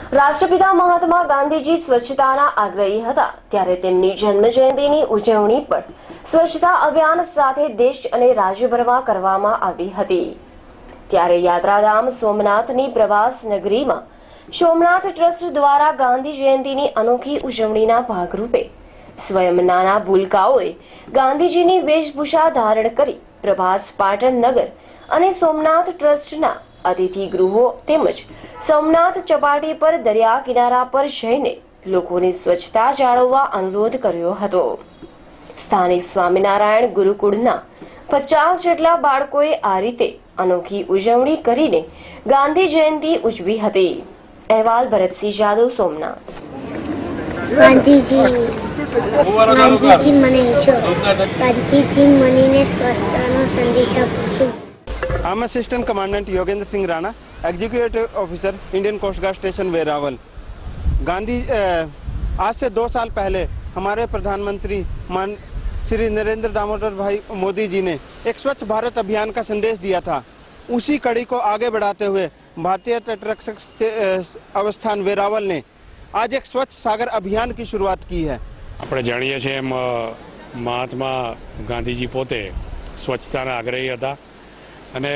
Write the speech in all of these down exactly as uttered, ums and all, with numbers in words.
રાષ્ટ્રપિતા મહાત્મા ગાંધીજી સ્વચ્છતાના આગ્રહી હતા, ત્યારે તેમની જન્મજયંતિની ઉજવણી પણ સ્વચ્છતા અભિયાન સાથે દેશ અને રાજ્યભરમાં કરવામાં આવી હતી। ત્યારે યાત્રાધામ સોમનાથની પ્રવાસ નગરીમાં સોમનાથ ટ્રસ્ટ દ્વારા ગાંધી જયંતિની અનોખી ઉજવણીના ભાગરૂપે સ્વયં નાના ભૂલકાઓએ ગાંધીજીની વેશભૂષા ધારણ કરી પ્રભાસ પાટણ નગર અને સોમનાથ ટ્રસ્ટના અતિથિ ગૃહો તેમજ સોમનાથ ચોપાટી પર દરિયા કિનારા પર જઈને લોકોની સ્વચ્છતા જાળવવા અનુરોધ કર્યો હતો। સ્થાનિક સ્વામિનારાયણ ગુરુકુળના પચાસ જેટલા બાળકોએ આ રીતે અનોખી ઉજવણી કરીને ગાંધી જયંતિ ઉજવી હતી। અહેવાલ ભરતસિંહ જાદવ, સોમનાથ। ગાંધીજી ગાંધીજી મને ગાંધીજી મને સ્વચ્છતાનો સંદેશ આપું। I am assistant commandant Yogendra Singh Rana, executive officer Indian coast guard station Veraval. Gandhi आज से दो साल पहले हमारे प्रधानमंत्री मान श्री नरेंद्र दामोदर भाई मोदी जी ने एक स्वच्छ भारत अभियान का संदेश दिया था। उसी कड़ी को आगे बढ़ाते हुए भारतीय तटरक्षक अवस्थान वेरावल ने आज एक स्वच्छ सागर अभियान की शुरुआत की है। આપણે જાણીએ છીએ એમ મહાત્મા ગાંધીજી પોતે સ્વચ્છતાના આગ્રહી હતા અને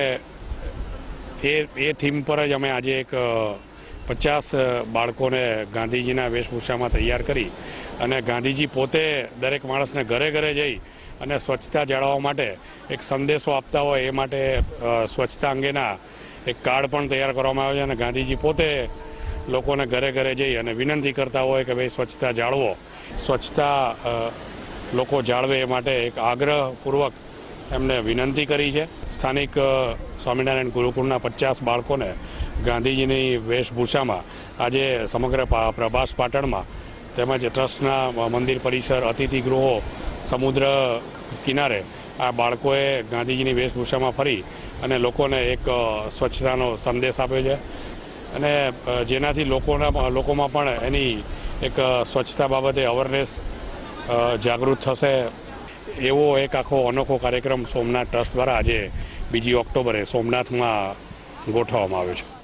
એ એ થીમ પર જ અમે આજે એક પચાસ બાળકોને ગાંધીજીના વેશભૂષામાં તૈયાર કરી અને ગાંધીજી પોતે દરેક માણસને ઘરે ઘરે જઈ અને સ્વચ્છતા જાળવવા માટે એક સંદેશો આપતા હોય એ માટે સ્વચ્છતા અંગેના એક કાર્ડ પણ તૈયાર કરવામાં આવે છે અને ગાંધીજી પોતે લોકોને ઘરે ઘરે જઈ અને વિનંતી કરતા હોય કે ભાઈ સ્વચ્છતા જાળવો, સ્વચ્છતા લોકો જાળવે એ માટે એક આગ્રહપૂર્વક એમને વિનંતી કરી છે। સ્થાનિક સ્વામિનારાયણ ગુરુકુળના પચાસ બાળકોને ગાંધીજીની વેશભૂષામાં આજે સમગ્ર પ્રભાસ પાટણમાં તેમજ ટ્રસ્ટના મંદિર પરિસર, અતિથિ ગૃહો, સમુદ્ર કિનારે આ બાળકોએ ગાંધીજીની વેશભૂષામાં ફરી અને લોકોને એક સ્વચ્છતાનો સંદેશ આપ્યો છે અને જેનાથી લોકોના લોકોમાં પણ એની એક સ્વચ્છતા બાબતે અવેરનેસ જાગૃત થશે એવો એક આખો અનોખો કાર્યક્રમ સોમનાથ ટ્રસ્ટ દ્વારા આજે બીજી ઓક્ટોબરે સોમનાથમાં ગોઠવવામાં આવ્યો છે।